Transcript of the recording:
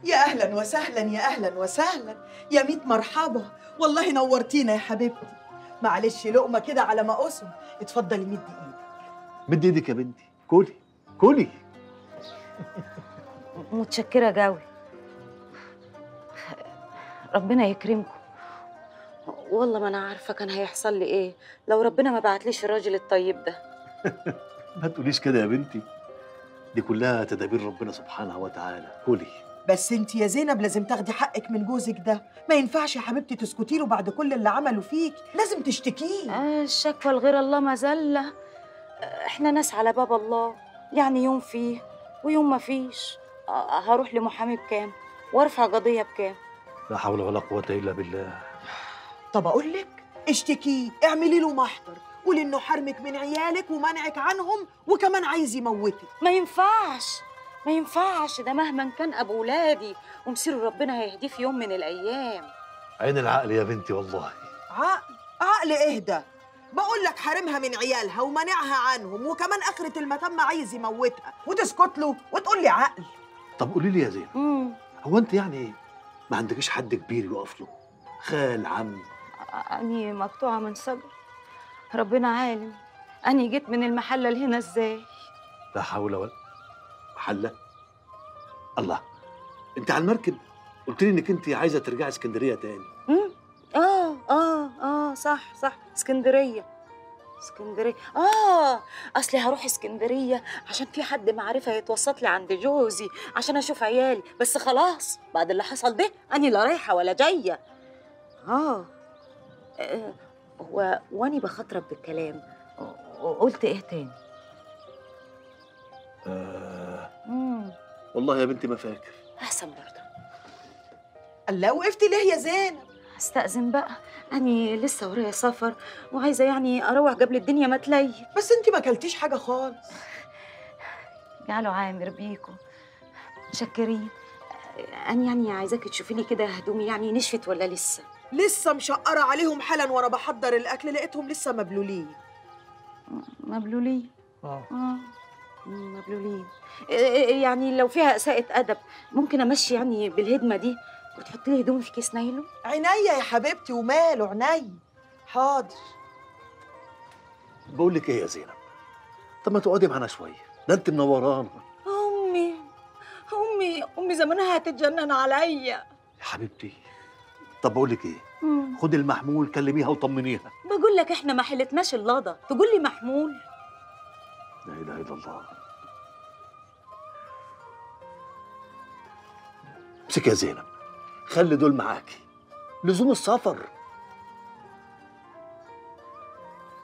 يا اهلا وسهلا يا اهلا وسهلا، يا ميت مرحبا، والله نورتينا يا حبيبتي. معلش لقمه كده على ما اقسم. اتفضلي مدي ايدك. مدي ايدك يا بنتي، كولي كولي. متشكرة جاوي، ربنا يكرمكم. والله ما أنا عارفة كان هيحصل لي إيه لو ربنا ما بعتليش الراجل الطيب ده. ما تقوليش كده يا بنتي، دي كلها تدابير ربنا سبحانه وتعالى. كولي. بس انت يا زينب لازم تاخدي حقك من جوزك ده، ما ينفعش يا حبيبتي تسكتي له بعد كل اللي عمله فيك، لازم تشتكيه. الشكوى لغير الله مذلة. إحنا ناس على باب الله، يعني يوم فيه ويوم ما فيش. هروح لمحامي بكام وارفع قضية بكام؟ لا حول ولا قوة إلا بالله. طب اقول لك اشتكيه، اعملي له محضر، قولي انه حرمك من عيالك ومنعك عنهم وكمان عايز يموتك. ما ينفعش ما ينفعش، ده مهما كان ابو ولادي ومصير ربنا هيهديه في يوم من الايام. عين العقل يا بنتي والله. عقل اهدى، بقول لك حارمها من عيالها ومنعها عنهم وكمان اخرة المتم عايز يموتها وتسكت له وتقول لي عقل. طب قولي لي يا زينب، هو انت يعني ما عندكيش حد كبير يقف له؟ خال، عم؟ اني مقطوعه من صدر، ربنا عالم. اني جيت من المحله لهنا ازاي؟ لا حول ولا محله. الله، انت على المركب قلت لي انك انت عايزه ترجعي اسكندريه تاني. صح، اسكندريه. اصلي هروح اسكندريه عشان في حد معرفه يتوسط لي عند جوزي عشان اشوف عيالي، بس خلاص بعد اللي حصل ده اني لا رايحه ولا جايه. هو واني بخاطرك بالكلام قلت ايه تاني؟ والله يا بنتي ما فاكر. احسن برضه. الله، وقفتي ليه يا زينب؟ استأذن بقى، أني لسه ورايا سفر وعايزة يعني أروح قبل الدنيا ما تليل. بس انت ما اكلتيش حاجة خالص. جعلوا عامر بيكم متشكرين. أنا يعني عايزاكي تشوفي لي كده هدومي يعني نشفت ولا لسه؟ لسه مشقرة عليهم حالا وانا بحضر الأكل لقيتهم لسه مبلولين. مبلولين؟ مبلولين. يعني لو فيها إساءة أدب ممكن أمشي يعني بالهدمة دي وتحطي لي هدومي في كيس نايلون؟ عينيا يا حبيبتي وماله، عينيا. حاضر. بقول لك ايه يا زينب، طب ما تقعدي معانا شويه، ده انت منورانا. امي زمانها هتتجنن عليا يا حبيبتي. طب بقول لك ايه، خدي المحمول كلميها وطمنيها. بقول لك احنا ما حلتناش اللضا تقول لي محمول؟ لا اله الا الله. امسكي يا زينب، خلي دول معاكي، لزوم السفر.